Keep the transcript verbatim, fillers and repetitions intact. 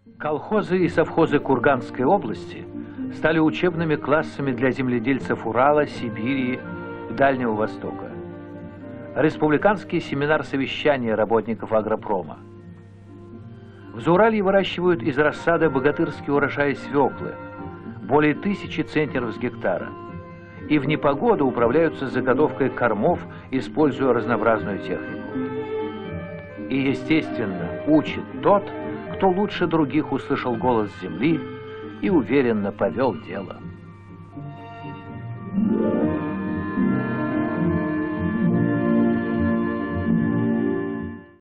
Колхозы и совхозы Курганской области стали учебными классами для земледельцев Урала, Сибири и Дальнего Востока. Республиканский семинар совещания работников агропрома. В Зауралье выращивают из рассады богатырский урожай свеклы, более тысячи центнеров с гектара. И в непогоду управляются заготовкой кормов, используя разнообразную технику. И, естественно, учит тот, кто лучше других услышал голос земли и уверенно повел дело.